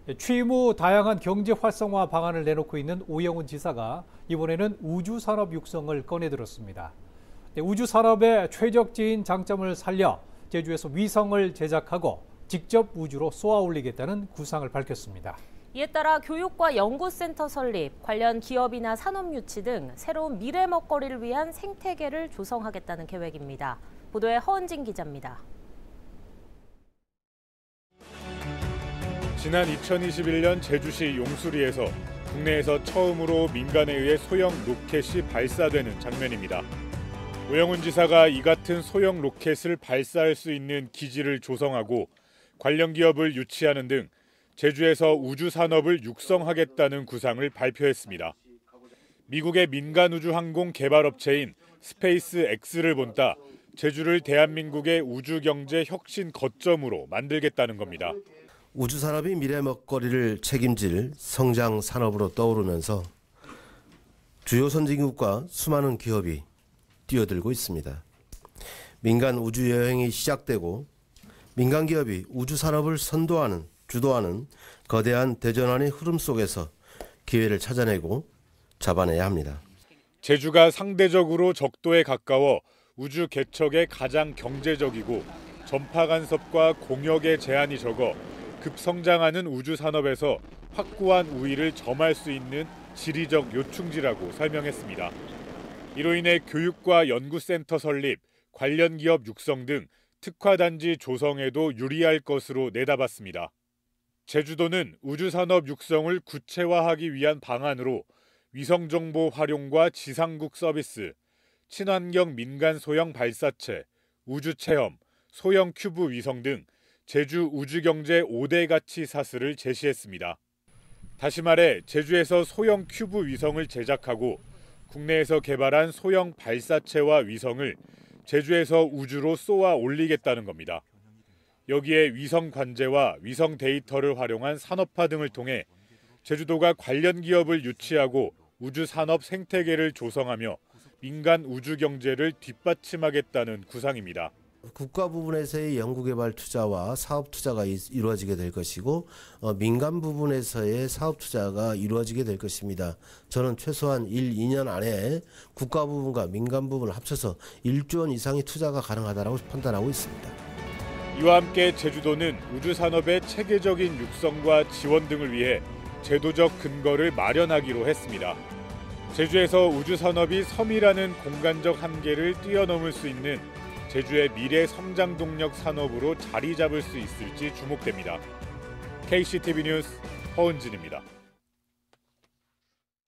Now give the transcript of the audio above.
취임 후 다양한 경제 활성화 방안을 내놓고 있는 오영훈 지사가 이번에는 우주산업 육성을 꺼내들었습니다. 우주산업의 최적지인 장점을 살려 제주에서 위성을 제작하고 직접 우주로 쏘아 올리겠다는 구상을 밝혔습니다. 이에 따라 교육과 연구센터 설립, 관련 기업이나 산업 유치 등 새로운 미래 먹거리를 위한 생태계를 조성하겠다는 계획입니다. 보도에 허은진 기자입니다. 지난 2021년 제주시 용수리에서 국내에서 처음으로 민간에 의해 소형 로켓이 발사되는 장면입니다. 오영훈 지사가 이 같은 소형 로켓을 발사할 수 있는 기지를 조성하고 관련 기업을 유치하는 등 제주에서 우주 산업을 육성하겠다는 구상을 발표했습니다. 미국의 민간 우주 항공 개발 업체인 스페이스X를 본따 제주를 대한민국의 우주 경제 혁신 거점으로 만들겠다는 겁니다. 우주 산업이 미래 먹거리를 책임질 성장 산업으로 떠오르면서 주요 선진국과 수많은 기업이 뛰어들고 있습니다. 민간 우주 여행이 시작되고 민간 기업이 우주 산업을 선도하는, 주도하는 거대한 대전환의 흐름 속에서 기회를 찾아내고 잡아내야 합니다. 제주가 상대적으로 적도에 가까워 우주 개척에 가장 경제적이고 전파 간섭과 공역의 제한이 적어 급성장하는 우주 산업에서 확고한 우위를 점할 수 있는 지리적 요충지라고 설명했습니다. 이로 인해 교육과 연구센터 설립, 관련 기업 육성 등 특화단지 조성에도 유리할 것으로 내다봤습니다. 제주도는 우주산업 육성을 구체화하기 위한 방안으로 위성정보 활용과 지상국 서비스, 친환경 민간 소형 발사체, 우주체험, 소형 큐브 위성 등 제주 우주경제 5대 가치 사슬을 제시했습니다. 다시 말해 제주에서 소형 큐브 위성을 제작하고 국내에서 개발한 소형 발사체와 위성을 제주에서 우주로 쏘아 올리겠다는 겁니다. 여기에 위성 관제와 위성 데이터를 활용한 산업화 등을 통해 제주도가 관련 기업을 유치하고 우주 산업 생태계를 조성하며 민간 우주 경제를 뒷받침하겠다는 구상입니다. 국가 부분에서의 연구개발 투자와 사업 투자가 이루어지게 될 것이고 민간 부분에서의 사업 투자가 이루어지게 될 것입니다. 저는 최소한 1, 2년 안에 국가 부분과 민간 부분을 합쳐서 1조 원 이상의 투자가 가능하다고 판단하고 있습니다. 이와 함께 제주도는 우주산업의 체계적인 육성과 지원 등을 위해 제도적 근거를 마련하기로 했습니다. 제주에서 우주산업이 섬이라는 공간적 한계를 뛰어넘을 수 있는 제주의 미래 성장 동력 산업으로 자리 잡을 수 있을지 주목됩니다. KCTV 뉴스 허은진입니다.